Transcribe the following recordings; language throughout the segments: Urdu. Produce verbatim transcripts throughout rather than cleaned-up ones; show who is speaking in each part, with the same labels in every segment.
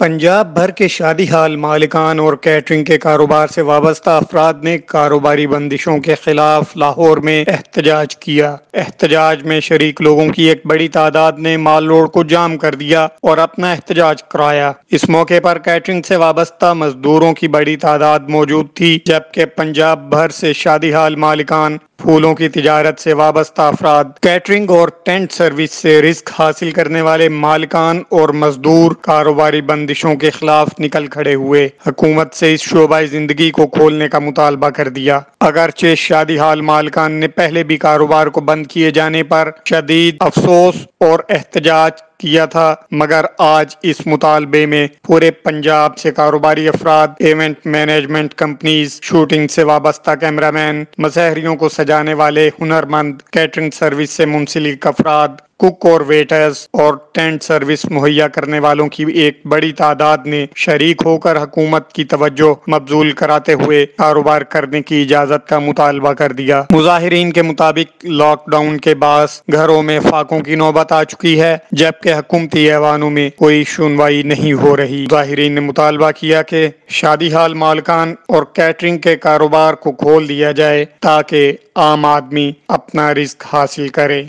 Speaker 1: پنجاب بھر کے شادی ہال مالکان اور کیٹرنگ کے کاروبار سے وابستہ افراد نے کاروباری بندشوں کے خلاف لاہور میں احتجاج کیا۔ احتجاج میں شریک لوگوں کی ایک بڑی تعداد نے مال روڈ کو جام کر دیا اور اپنا احتجاج کرایا۔ اس موقع پر کیٹرنگ سے وابستہ مزدوروں کی بڑی تعداد موجود تھی، جبکہ پنجاب بھر سے شادی ہال مالکان، پھولوں کی تجارت سے وابستہ افراد، کیٹرنگ اور ٹینٹ سروس سے رزق حاصل کرنے والے مالکان اور مزدور کاروباری بندشوں کے خلاف نکل کھڑے ہوئے، حکومت سے اس شعبہ زندگی کو کھولنے کا مطالبہ کر دیا۔ اگرچہ شادی ہال مالکان نے پہلے بھی کاروبار کو بند کیے جانے پر شدید افسوس اور احتجاج کیا تھا، مگر آج اس مطالبے میں پورے پنجاب سے کاروباری افراد، ایونٹ مینجمنٹ کمپنیز، شوٹنگ سے وابستہ کیمرہ مین، مظاہریوں کو سجانے والے ہنرمند، کیٹرنگ سروس سے منسلک افراد، کک اور ویٹرز اور ٹینٹ سروس مہیا کرنے والوں کی ایک بڑی تعداد نے شریک ہو کر حکومت کی توجہ مبذول کراتے ہوئے کاروبار کرنے کی اجازت کا مطالبہ کر دیا۔ مظاہرین کے مطابق لاک ڈاؤن کے باعث گھروں میں فاقوں کی نوبت آ چکی ہے، جبکہ حکومتی ایوانوں میں کوئی سنوائی نہیں ہو رہی۔ مظاہرین نے مطالبہ کیا کہ شادی ہال مالکان اور کیٹرنگ کے کاروبار کو کھول دیا جائے تاکہ عام آدمی اپنا رزق حاصل کرے۔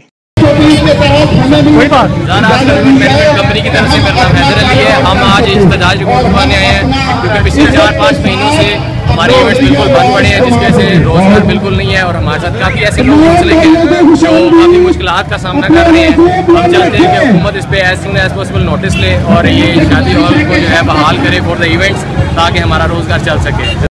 Speaker 2: کمپنی کی طرف سے میرا نام حیدر علی ہے۔ ہم آج احتجاج کروانے آئے ہیں کیونکہ پچھلے چار پانچ مہینوں سے ہمارے ایونٹس بالکل بند پڑے ہیں، جس کی وجہ سے روزگار بالکل نہیں ہے، اور ہمارے ساتھ کافی ایسے لوگ منسلک ہیں جو کافی مشکلات کا سامنا کر رہے ہیں۔ ہم چاہتے ہیں کہ حکومت اس پہ as soon as possible notice لے اور یہ شادی ہال کو جو ہے بحال کرے فار دا ایونٹس، تاکہ ہمارا روزگار چل سکے۔